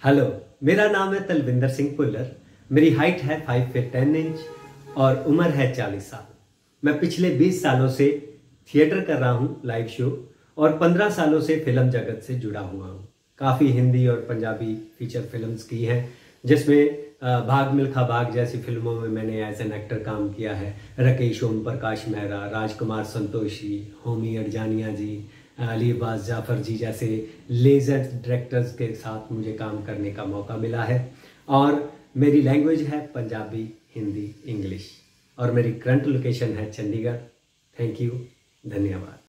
Hello, मेरा नाम है तलविंदर सिंह पुल्लर। मेरी हाइट है 5 फीट 10 इंच और उम्र है 40 साल। मैं पिछले 20 सालों से थिएटर कर रहा हूँ, लाइव शो, और 15 सालों से फिल्म जगत से जुड़ा हुआ हूँ। काफ़ी हिंदी और पंजाबी फीचर फिल्म्स की हैं, जिसमें भाग मिल्खा भाग जैसी फिल्मों में मैंने एज एन एक्टर काम किया है। राकेश ओम प्रकाश मेहरा, राजकुमार संतोषी, होमी अडजानिया जी, अली अब्बास जाफ़र जी जैसे लेजेंड डायरेक्टर्स के साथ मुझे काम करने का मौका मिला है। और मेरी लैंग्वेज है पंजाबी, हिंदी, इंग्लिश, और मेरी करंट लोकेशन है चंडीगढ़। थैंक यू, धन्यवाद।